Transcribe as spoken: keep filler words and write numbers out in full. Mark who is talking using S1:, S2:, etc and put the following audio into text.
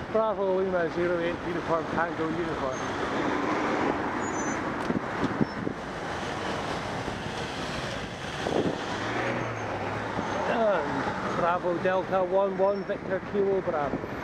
S1: Bravo Lima zero eight uniform Tango uniform. And Bravo Delta one one Victor Kilo Bravo.